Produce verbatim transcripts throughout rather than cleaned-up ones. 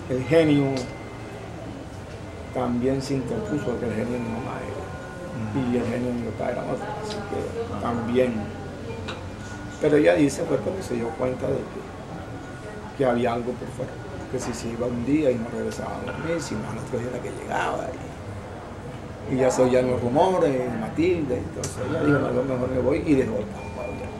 el genio también se interpuso, porque el genio de mi mamá era, y el genio de mi papá era otro, así que también. Pero ella dice, fue cuando se dio cuenta de que, que había algo por fuera, que si se iba un día y no regresaba a dormir, si no, al otro día era que llegaba. Y, y ya se oían los rumores, Matilde, entonces ella dijo, no, a lo mejor me voy, y dejó el campo abierto.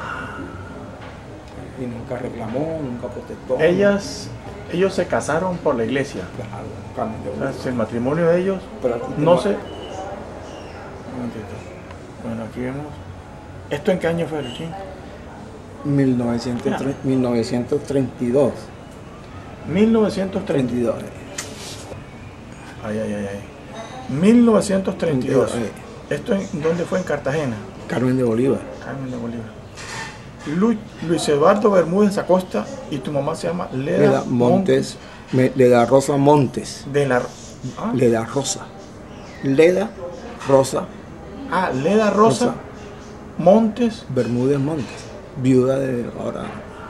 Y nunca reclamó, nunca protestó. Ellas, ellos se casaron por la iglesia. Claro, Carmen de O sea, Bolívar. si el matrimonio de ellos, Pero aquí no tengo- sé. Un momentito. Bueno, aquí vemos. ¿Esto en qué año fue, Luchín? mil novecientos tre- mil novecientos treinta y dos. mil novecientos treinta. treinta y dos. Ay, ay, ay, ay. mil novecientos treinta y dos. treinta y dos, ¿Esto en dónde fue? En Cartagena. Carmen de Bolívar. Carmen de Bolívar. Lu- Luis Eduardo Bermúdez Acosta y tu mamá se llama Leda, Leda Montes. Me- Leda Rosa Montes. de la ah, Leda Rosa. Leda Rosa ah, Leda Rosa, Rosa. Montes. Bermúdez Montes. Viuda de ahora.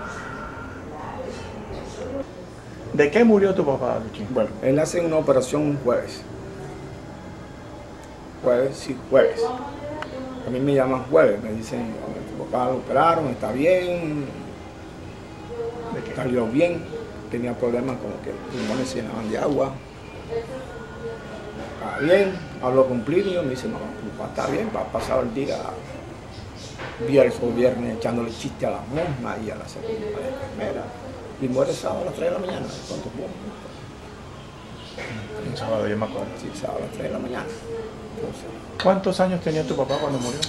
¿De qué murió tu papá, Luchín? Bueno, él hace una operación un jueves. Jueves, sí, jueves. A mí me llaman jueves, me dicen, tu papá lo operaron, está bien, ¿De qué? salió bien, tenía problemas como que los pulmones se llenaban de agua. Está bien, hablo con Plinio, me dice, no, tu papá está bien, va a pasar el día viernes o viernes echándole chiste a las monjas y a la segunda, a la enfermera. Y muere sábado a las tres de la mañana. ¿Cuánto fue? Un sábado, yo me acuerdo. Sí, sábado a las tres de la mañana. Entonces, ¿Cuántos años tenía tu papá cuando murió?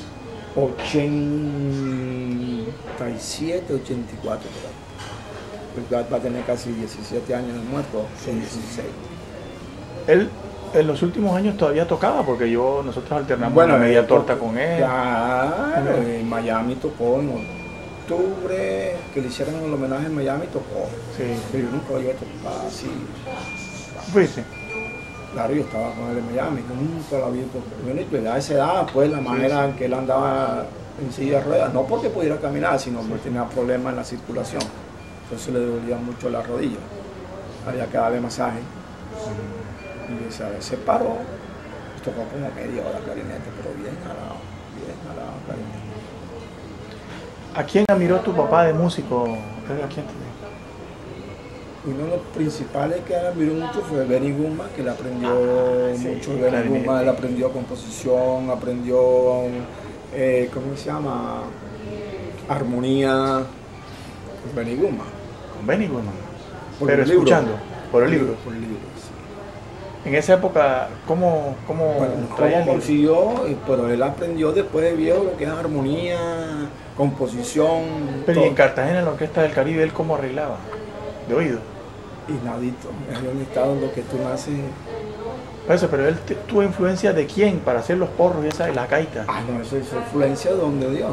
ochenta y siete, ochenta y cuatro, por ahí. Pues va va a tener casi diecisiete años de muerto, son dieciséis. Él en los últimos años todavía tocaba, porque yo nosotros alternamos Bueno, una media eh, torta con él. Claro, en Miami tocó en octubre, que le hicieron el homenaje en Miami, tocó. Sí. Pero yo nunca lo llevé a tocar así. ¿Fuiste? Claro, yo estaba con él en Miami, yo nunca lo había tocado. Bueno, y pues a esa edad, pues la manera en que él andaba en silla de ruedas, no porque pudiera caminar, sino porque tenía problemas en la circulación. Entonces le dolía mucho la rodilla. Había que darle masaje. Y esa vez se paró, tocó como media hora clarinete, pero bien jalado, bien jalado clarinete. ¿A quién admiró tu papá de músico? ¿A quién te dijo? Uno de los principales que admiró mucho fue Benny Goodman, que le aprendió Ah, sí, mucho. Benny clarinete. Goodman, él aprendió composición, aprendió, eh, ¿cómo se llama? Armonía. Benny Goodman. Con Benny Goodman. Por Pero el libro. escuchando, por el libro. Por el libro, sí. En esa época, ¿cómo, cómo Bueno, traía el ¿cómo libro? consiguió? Y- Pero él aprendió después de viejo lo que es armonía, composición, Pero y todo. en Cartagena, en la Orquesta del Caribe, ¿él cómo arreglaba? De oído. Y nadito, es un estado en lo que tú naces. Por eso, pero él te- tuvo influencia de quién para hacer los porros y esa, las gaitas. Ah, no, eso es influencia de donde Dios.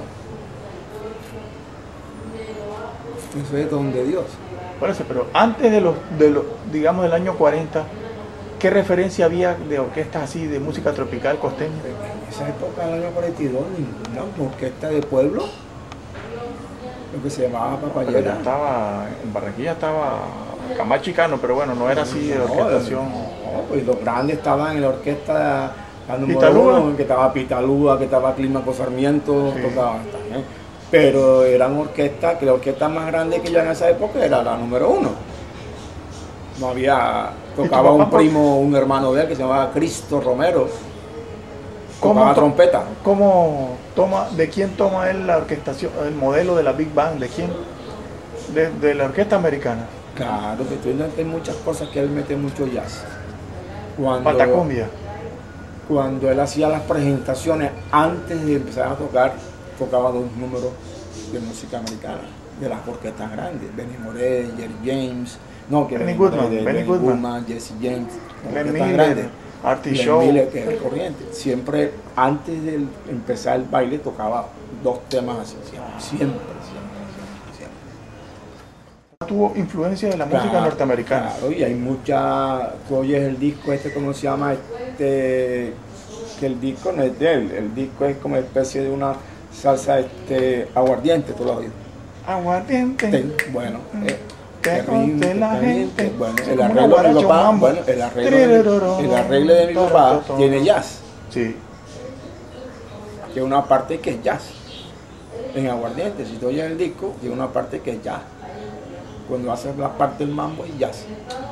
Eso es donde Dios. Por eso, pero antes de los, de los, digamos, del año cuarenta, ¿qué referencia había de orquestas así, de música tropical costeña? En esa época, del año cuarenta y dos, ninguna orquesta de pueblo, lo que se llamaba Pero ya papayera. estaba, en Barranquilla estaba Camacho y Cano, pero bueno, no era así de No, orquestación. No, pues los grandes estaban en la orquesta, la número Pitalúa. uno, que estaba Pitalúa, que estaba Clímaco Sarmiento, Sí. tocaban también. Pero eran orquestas, que la orquesta más grande que ya en esa época era la número uno. No había, tocaba papá un por- primo, un hermano de él que se llamaba Cristo Romero, ¿Cómo tocaba to- trompeta. ¿Cómo toma, de quién toma él la orquestación, el modelo de la Big Band? ¿De quién? De, de la orquesta americana. Claro, que tú hay muchas cosas que él mete mucho jazz. Cuando, Patacumbia. cuando él hacía las presentaciones, antes de empezar a tocar, tocaba dos números de música americana, de las orquestas grandes, Benny Moré, Jerry James, no, que Benny Moré, Goodman, de- Benny Benny Goodman. Goodman, Jesse James, las Glenn orquestas Miller, grandes. Artie Glenn Shaw. Miller, que era corriente, siempre antes de empezar el baile tocaba dos temas así, siempre, siempre, siempre, siempre. Tuvo influencia de la música Claro, norteamericana. Claro, y hay mucha, tú oyes el disco este, ¿cómo se llama? Este, que el disco no es de él, el disco es como especie de una salsa este, aguardiente, tú lo has oído. Aguardiente. Ten- Bueno, eh, que conté la gente. Bueno, Sí, el como una arreglo de mi guaracha, un papá, mambo. bueno, el arreglo de, el arreglo de mi papá tiene jazz, Sí. que es una parte que es jazz. En Aguardiente, si tú oyes el disco, tiene una parte que es jazz. Cuando haces la parte del mambo es jazz.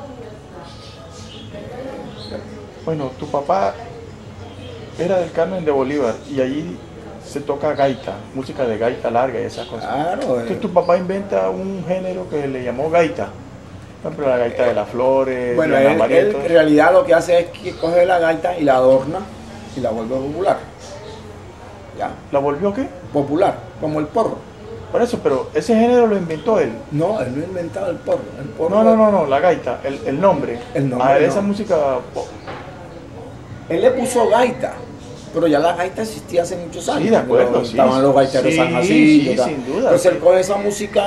Bueno, tu papá era del Carmen de Bolívar y allí se toca gaita, música de gaita larga y esas cosas. Claro. Entonces eh, tu papá inventa un género que le llamó gaita. Por ejemplo, la gaita de las flores, Bueno, Diana él, María, él todo en eso. realidad lo que hace es que coge la gaita y la adorna y la vuelve popular. ¿Ya? ¿La volvió qué? Popular, como el porro. Por eso, pero ese género lo inventó él. No, él no ha inventado el porro. El porro No, no, no, no, la gaita, el, el nombre. El nombre, A esa no. música. po- Él le puso gaita, pero ya la gaita existía hace muchos años. Sí, de acuerdo, Pero sí, estaban sí. los gaiteros Sí, San Jacinto. sí, tal. sin duda, Entonces sí. él coge esa música,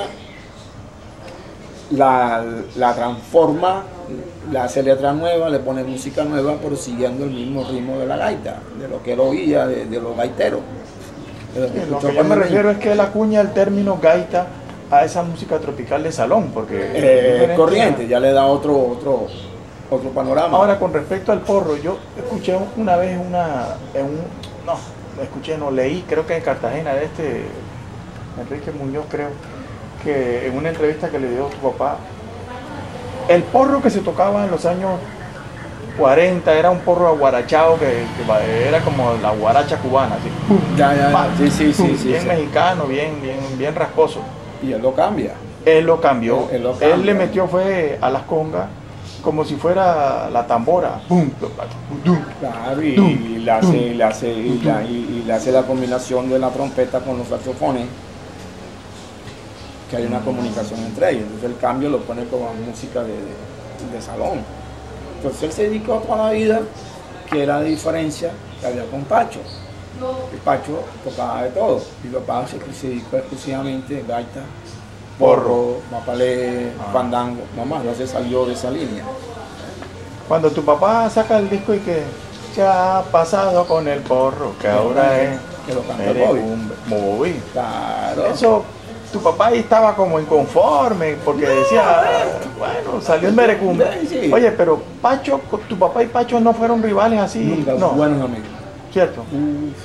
la, la transforma, le hace letra nueva, le pone música nueva, pero siguiendo el mismo ritmo de la gaita, de lo que él oía, de, de los gaiteros. De lo que Lo escuchó que yo cuando me niño. refiero es que él acuña el término gaita a esa música tropical de salón, porque es Eh, diferente corriente, a- ya le da otro, otro, otro panorama. Ahora, con respecto al porro, yo escuché una vez una, en un, no, escuché, no, leí, creo que en Cartagena, de este Enrique Muñoz, creo, que en una entrevista que le dio su papá, el porro que se tocaba en los años cuarenta era un porro aguarachado que, que va- era como la guaracha cubana, así, pum, Ya, ya, ya. pa, Sí, sí, sí, pum, sí, bien sí. mexicano, bien, bien, bien rasposo. Y él lo cambia. Él lo cambió, Él- él lo él cambia. le metió fue a las congas como si fuera la tambora, pum, pum, Claro, y, Tum, y le hace, tum, y le hace, y, la, y- y le hace la combinación de la trompeta con los saxofones, que hay una comunicación entre ellos. Entonces el cambio lo pone como música de, de- de salón. Entonces él se dedicó toda la vida, que era la diferencia que había con Pacho. El Pacho tocaba de todo, y los papá se, se dedicó exclusivamente a gaita, porro, mapalé, Ah. fandango, nomás, no se salió de esa línea. Cuando tu papá saca el disco y que ¿qué ha pasado con el porro? Que ahora es Que lo canta merecumbe, Bobby. Claro. Eso, tu papá ahí estaba como inconforme porque decía, bueno, salió el merecumbe. Sí. Oye, pero Pacho, tu papá y Pacho no fueron rivales así. Nunca, No, buenos amigos. cierto. Uf,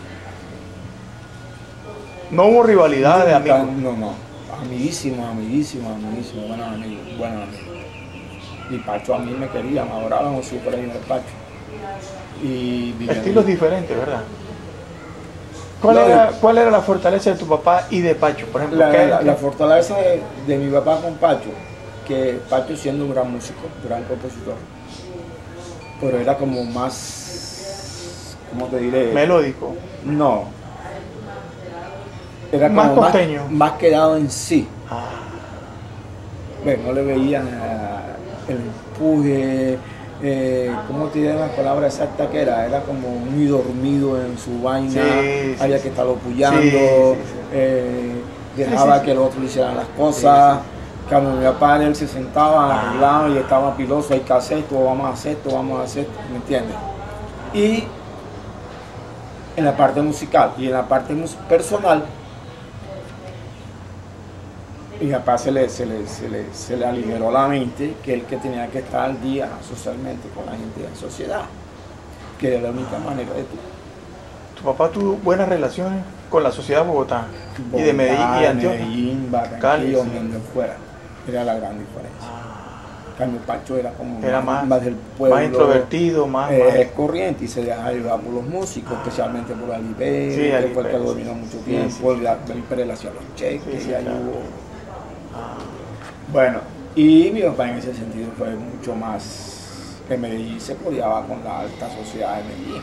No hubo rivalidad de nunca, amigos. No, no. Amiguísimos, amiguísimos, amiguísimos, buenos amigos, buenos amigos. Y Pacho a mí me quería, me adoraban los super hijos de Pacho. Y vivían- Estilos diferentes, ¿verdad? ¿Cuál, No, era, yo- ¿Cuál era la fortaleza de tu papá y de Pacho? Por ejemplo, La, ¿qué- la- qué- la fortaleza de, de mi papá con Pacho, que Pacho siendo un gran músico, un gran compositor, pero era como más, ¿cómo te diré? melódico? No. Era Más como costeño. más quedado en sí. Ah, Bueno, no le veían eh, el empuje, eh, ¿cómo te diré la palabra exacta que era? Era como muy dormido en su vaina, Sí, sí, había sí. que estarlo apoyando, Sí, sí, sí. eh, dejaba Sí, sí, sí. que el otro le hicieran las cosas. Sí, Cuando mi papá él se sentaba Ah. arreglado y estaba piloso, hay que hacer esto, vamos a hacer esto, vamos a hacer esto, ¿me entiendes? Y en la parte musical y en la parte mus- personal, mi papá se le, se, le, se, le, se le aligeró la mente que él que tenía que estar al día socialmente con la gente de la sociedad, que era la única manera de tú. tu papá tuvo buenas relaciones con la sociedad de Bogotá y de Medellín y Bogotá, Antioquia. Medellín, Cali, Barranquilla, sí. donde fuera. Era la gran diferencia. Cambio Pacho era como Era más, del pueblo, más introvertido, más, eh, más- corriente y se dejaba llevar por los músicos, especialmente por Ali Sí, Pérez, Ali que fue el que Pérez, dominó mucho sí, tiempo, sí, sí. Ali Pérez le hacía los cheques, Sí, sí, y ahí claro. hubo- Ah, Bueno, y mi papá en ese sentido fue mucho más, en Medellín se codeaba con la alta sociedad de Medellín.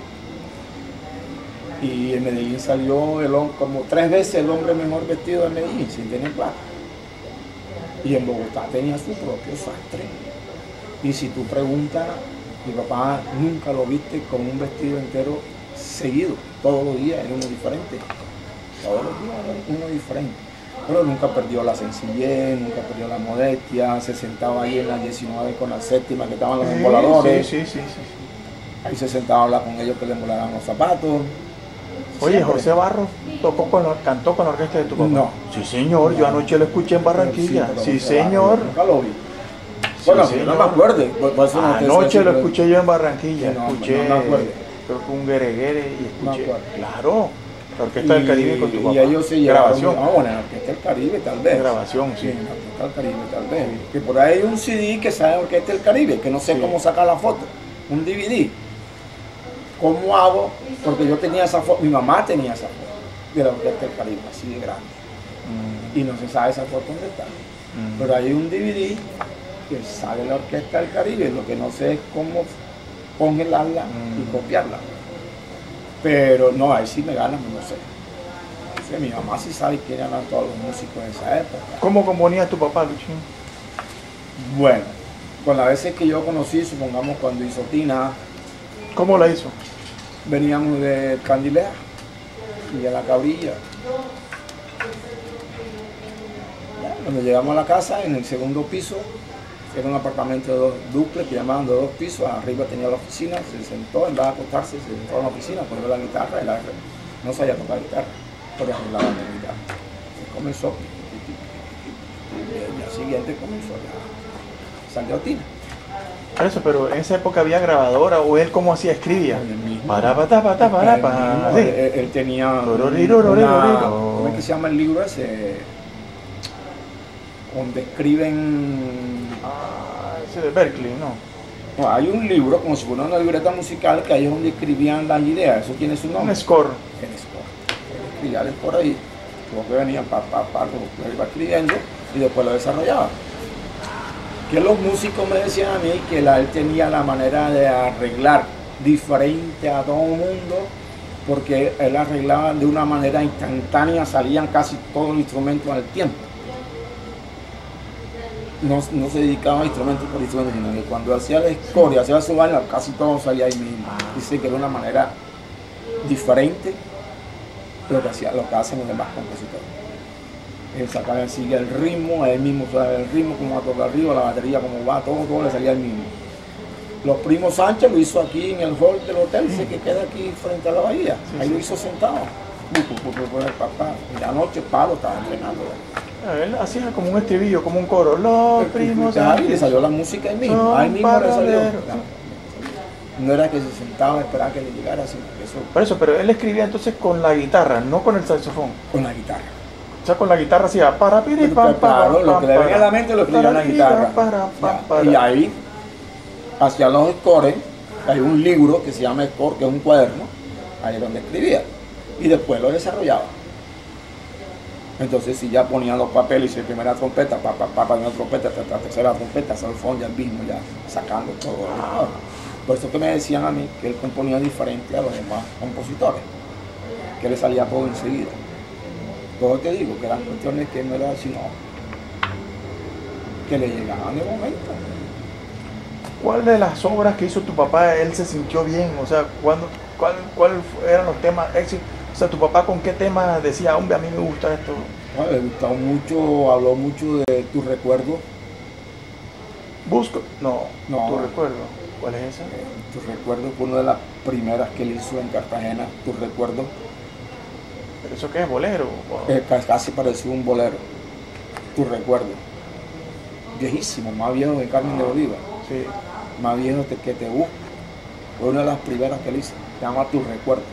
Y en Medellín salió el, hom- como tres veces el hombre mejor vestido de Medellín, sin tener plata. Y en Bogotá tenía su propio sastre. Y si tú preguntas, mi papá nunca lo viste con un vestido entero seguido. Todos los días era uno diferente. Todos los días era uno diferente. Pero nunca perdió la sencillez, nunca perdió la modestia. Se sentaba ahí en la diecinueve con la séptima, que estaban los sí, emboladores. sí, sí, sí, sí, sí. Ahí se sentaba a hablar con ellos que le embolaran los zapatos. Oye, Siempre. José Barros tocó con la- cantó con la orquesta de tu papá. No. Sí, señor, yo anoche lo escuché en Barranquilla. Pero Sí, José Barros, señor. Nunca lo vi. Sí, Bueno, yo señor. no me acuerdo. por- por eso no te Anoche sé lo si- escuché yo en Barranquilla. No, escuché, no me acuerdo. creo que un guereguere y No me escuché. acuerdo. Claro, la orquesta del Caribe con tu papá. Y ellos se llevaron. Grabación. Ah, bueno, en la Orquesta del Caribe, tal vez. Grabación, sí. Sí, en la Orquesta del Caribe, tal vez. Que por ahí hay un C D que sale en la Orquesta del Caribe, que no sé Sí. cómo sacar la foto. Un D V D. ¿Cómo hago? Porque yo tenía esa foto, mi mamá tenía esa foto de la Orquesta del Caribe, así de grande. Mm, Y no se sabe esa foto dónde está. mm. Pero hay un D V D que sale la Orquesta del Caribe, lo que no sé es cómo congelarla Mm. y copiarla. Pero no, ahí sí me ganan, no sé. O sea, mi mamá sí sabe quiénes eran todos los músicos de esa época. ¿Cómo componía tu papá, Luchín? Bueno, con las veces que yo conocí, supongamos cuando hizo Tina, ¿Cómo la hizo? veníamos de Candilea y a la Cabrilla. Ya, cuando llegamos a la casa, en el segundo piso, era un apartamento de dos duples que llamaban de dos pisos, arriba tenía la oficina, se sentó, en vez de acostarse, se sentó en la oficina, ponió la guitarra, y la, no sabía tocar guitarra, pero arreglaba la guitarra. Y comenzó, y el día siguiente comenzó ya, salió Tina. Eso, pero en esa época había grabadora o él cómo hacía, escribía. El mismo. Para, pa, ta, pa, ta, para, Él, pa. mismo, Sí. él- él- él tenía un- Rororiro, una- rororiro. ¿cómo es que se llama el libro ese? Donde escriben, Ah, ese de Berkeley, ¿no? no, hay un libro como si fuera una libreta musical que ahí es donde escribían las ideas, eso tiene su Un nombre. score. El score. Él escribía el score ahí, luego que venía pa, pa, pa, lo iba escribiendo y después lo desarrollaba. Que los músicos me decían a mí que la- él tenía la manera de arreglar diferente a todo el mundo, porque él arreglaba de una manera instantánea, salían casi todos los instrumentos al tiempo. No, no se dedicaba a instrumentos por instrumentos, sino que cuando hacía el score y hacía su baila, casi todo salía ahí mismo. Dice que era una manera diferente de lo que, hacía, lo que hacen los demás compositores. Él sacaba, sigue el ritmo, él mismo sabe el ritmo, cómo va a tocar arriba, la batería, cómo va, todo, todo le salía el mismo. Los primos Sánchez lo hizo aquí en el hall del hotel, ese que queda aquí frente a la bahía. Sí, Ahí sí. lo hizo sentado. Pu, pu, pu, pu, el papá. Y la noche Pablo estaba entrenando. Él hacía como un estribillo, como un coro. Los primos. Ahí le Sánchez salió la música ahí mismo. son Ahí mismo le salió. paralelos. No era que se sentaba a esperar que le llegara, sino que eso Por eso, pero él escribía entonces con la guitarra, no con el saxofón. con la guitarra. O sea, con la guitarra hacía para piri pam Claro, pam, lo que le pam, venía a la mente lo escribía en la guitarra. para, pam, Ya, para. Y ahí hacía los scores, hay un libro que se llama Score, que es un cuaderno, ahí es donde escribía. Y después lo desarrollaba. Entonces si ya ponían los papeles, y si primera trompeta, pa, pa, pa, primera trompeta, ta, ta, tercera trompeta, salfón, ya el mismo, ya sacando todo. Ah. Por eso que me decían a mí que él componía diferente a los demás compositores, que le salía todo enseguida. Todo te digo que eran cuestiones que no eran sino que le llegaban de momento. ¿Cuál de las obras que hizo tu papá él se sintió bien? O sea, ¿cuándo, cuál, ¿cuál eran los temas éxitos? O sea, tu papá con qué tema decía, hombre, a mí me gusta esto. Bueno, le gustaba mucho, habló mucho de tus recuerdos. Busco. No, No. tu recuerdo. ¿Cuál es esa? Eh, tus recuerdos fue una de las primeras que él hizo en Cartagena. Tus recuerdos, ¿Pero eso qué es? ¿Bolero? O- eh, ca- casi parecía un bolero. Tus recuerdos. Viejísimo, más viejo que Carmen de Bolívar. Sí. Más viejo que que te busco. Fue una de las primeras que él hizo. Se llama Tus recuerdos.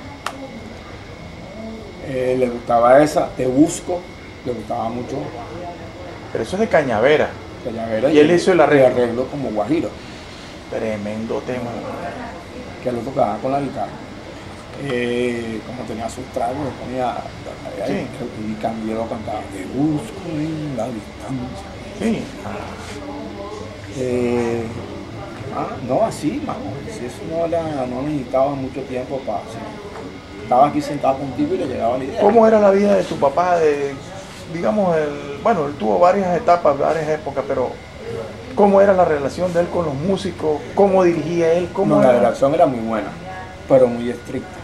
Eh, le gustaba esa, Te busco, le gustaba mucho. Pero eso es de Cañavera. Cañavera, Y él hizo el arreglo. arreglo como Guajiro, Tremendo tema. que lo tocaba con la guitarra. Eh, como tenía sus tragos, lo ponía Sí. y cambié lo cantaba. Te busco en la distancia. Sí. Eh, ah, no, así, mano. Si eso no, era, no necesitaba mucho tiempo para hacer. Estaba aquí sentado contigo y le llegaba la idea. ¿Cómo era la vida de tu papá? De, digamos, el, bueno, él tuvo varias etapas, varias épocas, pero ¿cómo era la relación de él con los músicos? ¿Cómo dirigía él? ¿Cómo No, la era? relación era muy buena, pero muy estricta.